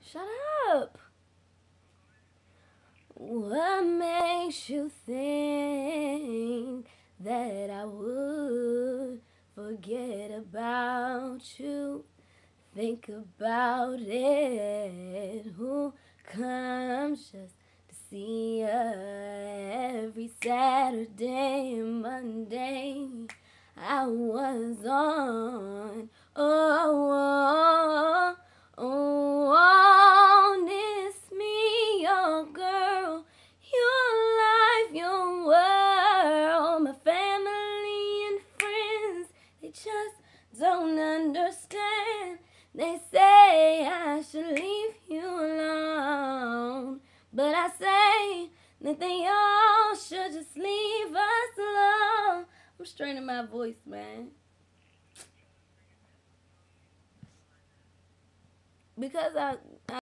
Shut up. What makes you think that I would forget about you? Think about it. Who comes just to see you every Saturday and Monday? I was on. It's me, your girl, your life, your world. My family and friends, they just don't understand. They say I should leave you alone, but I say that they all should just leave us alone. I'm straining my voice, man. Because I